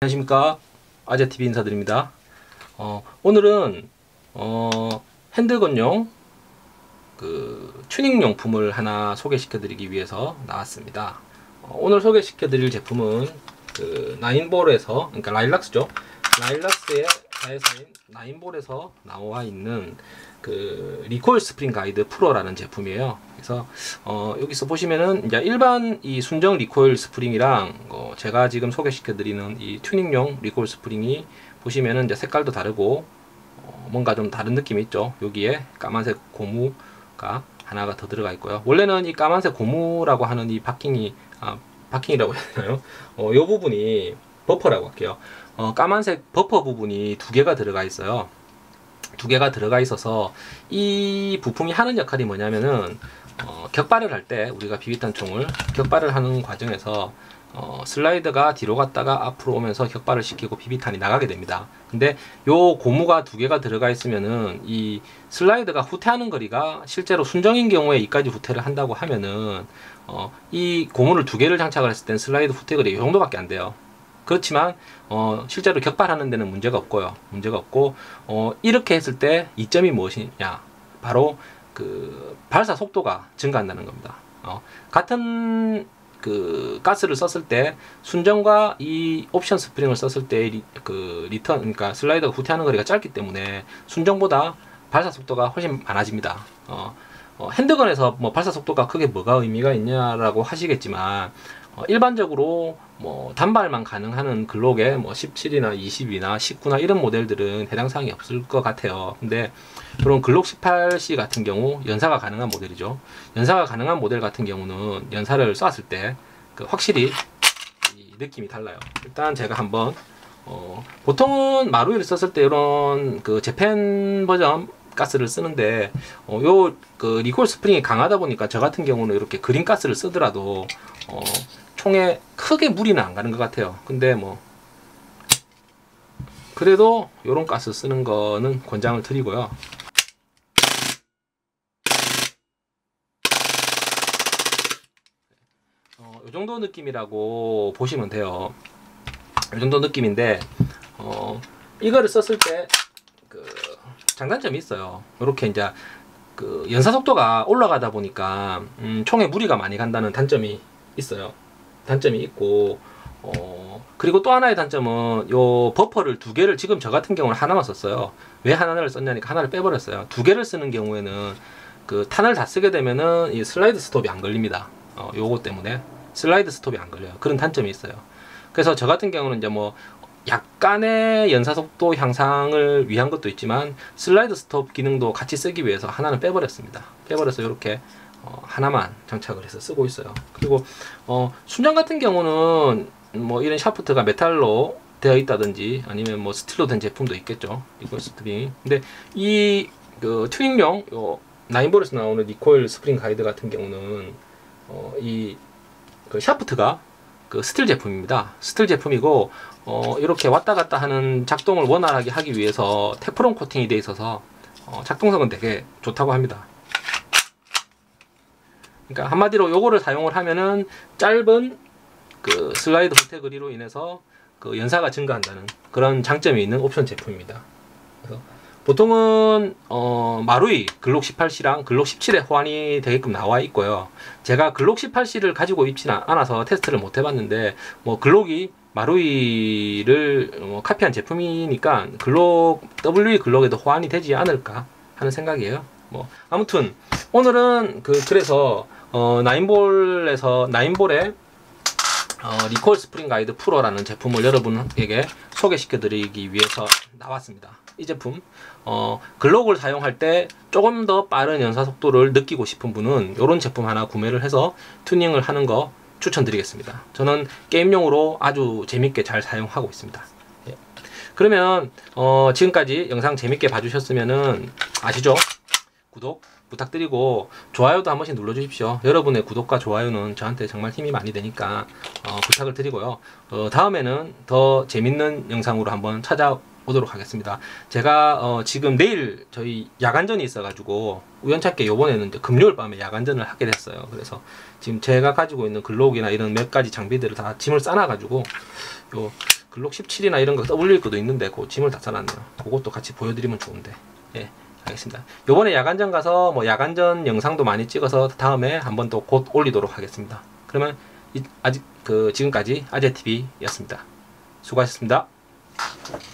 안녕하십니까, 아재TV 인사드립니다. 오늘은 핸드건용 튜닝 용품을 하나 소개시켜 드리기 위해서 나왔습니다. 오늘 소개시켜 드릴 제품은 나인볼에서, 그러니까 라일락스죠. 라일락스의 자회사인 나인볼에서 나와 있는 리코일 스프링 가이드 프로라는 제품이에요. 그래서 여기서 보시면은 이제 일반 이 순정 리코일 스프링이랑 제가 지금 소개시켜 드리는 이 튜닝용 리코일 스프링이 보시면은 이제 색깔도 다르고 뭔가 좀 다른 느낌이 있죠. 여기에 까만색 고무가 하나가 더 들어가 있고요. 원래는 이 까만색 고무라고 하는 이 바킹이라고 해야 되나요? 이 부분이 버퍼라고 할게요. 까만색 버퍼 부분이 두 개가 들어가 있어요. 두 개가 들어가 있어서 이 부품이 하는 역할이 뭐냐면은 격발을 할 때 우리가 비비탄 총을 격발을 하는 과정에서 슬라이드가 뒤로 갔다가 앞으로 오면서 격발을 시키고 비비탄이 나가게 됩니다. 근데 요 고무가 두 개가 들어가 있으면은 이 슬라이드가 후퇴하는 거리가 실제로 순정인 경우에 이까지 후퇴를 한다고 하면은 이 고무를 두 개를 장착을 했을 땐 슬라이드 후퇴 거리 이 정도밖에 안 돼요. 그렇지만 실제로 격발하는 데는 문제가 없고요. 문제가 없고 이렇게 했을 때 이점이 무엇이냐? 바로 발사 속도가 증가한다는 겁니다. 같은 가스를 썼을 때 순정과 이 옵션 스프링을 썼을 때 리턴, 그러니까 슬라이더가 후퇴하는 거리가 짧기 때문에 순정보다 발사 속도가 훨씬 많아집니다. 핸드건에서 뭐 발사 속도가 크게 뭐가 의미가 있냐라고 하시겠지만 일반적으로 뭐 단발만 가능한 글록에 뭐 17이나 20이나 19나 이런 모델들은 해당 사항이 없을 것 같아요. 근데 그런 글록 18C 같은 경우 연사가 가능한 모델이죠. 연사가 가능한 모델 같은 경우는 연사를 쐈을 때 확실히 이 느낌이 달라요. 일단 제가 한번 보통은 마루이를 썼을 때 이런 재팬 버전 가스를 쓰는데 요 리콜 스프링이 강하다 보니까 저 같은 경우는 이렇게 그린 가스를 쓰더라도 총에 크게 무리는 안 가는 것 같아요. 근데 뭐 그래도 요런 가스 쓰는 거는 권장을 드리고요. 요 정도 느낌이라고 보시면 돼요. 요 정도 느낌인데 이거를 썼을 때 장단점이 있어요. 이렇게 이제 연사 속도가 올라가다 보니까 총에 무리가 많이 간다는 단점이 있어요. 단점이 있고 그리고 또 하나의 단점은 요 버퍼를 두 개를, 지금 저 같은 경우는 하나만 썼어요. 왜 하나를 썼냐니까 하나를 빼버렸어요. 두 개를 쓰는 경우에는 탄을 다 쓰게 되면은 이 슬라이드 스톱이 안 걸립니다. 요거 때문에 슬라이드 스톱이 안 걸려요. 그런 단점이 있어요. 그래서 저 같은 경우는 이제 뭐 약간의 연사속도 향상을 위한 것도 있지만 슬라이드 스톱 기능도 같이 쓰기 위해서 하나는 빼버렸습니다. 빼버려서 이렇게 하나만 장착을 해서 쓰고 있어요. 그리고 순정 같은 경우는 뭐 이런 샤프트가 메탈로 되어 있다든지 아니면 뭐 스틸로 된 제품도 있겠죠. 리코일 스프링. 근데 이 튜닝용 나인볼에서 나오는 리코일 스프링 가이드 같은 경우는 이 샤프트가 스틸 제품입니다. 스틸 제품이고 이렇게 왔다 갔다 하는 작동을 원활하게 하기 위해서 테프론 코팅이 되어 있어서 작동성은 되게 좋다고 합니다. 그러니까 한마디로 요거를 사용을 하면은 짧은 슬라이드 후퇴 거리로 인해서 연사가 증가한다는 그런 장점이 있는 옵션 제품입니다. 그래서 보통은 마루이 글록 18C랑 글록 17에 호환이 되게끔 나와 있고요. 제가 글록 18C를 가지고 있지는 않아서 테스트를 못 해봤는데 뭐 글록이 마루이를 카피한 제품이니까 WE 글록에도 호환이 되지 않을까 하는 생각이에요. 뭐 아무튼 오늘은 그래서 나인볼의 리콜 스프링 가이드 프로라는 제품을 여러분에게 소개시켜 드리기 위해서 나왔습니다. 이 제품 글록을 사용할 때 조금 더 빠른 연사 속도를 느끼고 싶은 분은 이런 제품 하나 구매를 해서 튜닝을 하는 거 추천드리겠습니다. 저는 게임용으로 아주 재밌게 잘 사용하고 있습니다. 예. 그러면 지금까지 영상 재밌게 봐주셨으면은 아시죠? 구독 부탁드리고 좋아요도 한 번씩 눌러주십시오. 여러분의 구독과 좋아요는 저한테 정말 힘이 많이 되니까 부탁을 드리고요. 다음에는 더 재밌는 영상으로 한번 찾아오도록 하겠습니다. 제가 지금 내일 저희 야간전이 있어가지고 우연찮게 요번에는 이제 금요일 밤에 야간전을 하게 됐어요. 그래서 지금 제가 가지고 있는 글록이나 이런 몇 가지 장비들을 다 짐을 싸놔가지고 글록 17이나 이런 거 떠올릴 것도 있는데 그 짐을 다 싸놨네요. 그것도 같이 보여드리면 좋은데. 예, 알겠습니다. 요번에 야간전 가서 뭐 야간전 영상도 많이 찍어서 다음에 한번 또 곧 올리도록 하겠습니다. 그러면 지금까지 아재TV였습니다. 수고하셨습니다.